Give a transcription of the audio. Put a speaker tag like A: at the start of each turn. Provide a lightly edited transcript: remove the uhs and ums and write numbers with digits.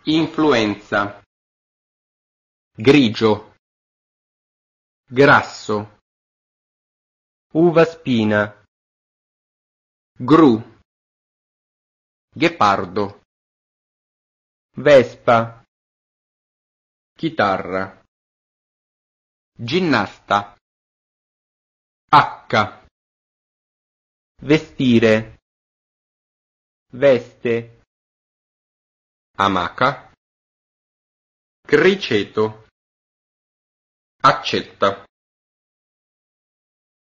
A: influenza, grigio, grasso, uva spina, gru, ghepardo, vespa, chitarra, ginnasta, H, vestire, veste, amaca, criceto, accetta.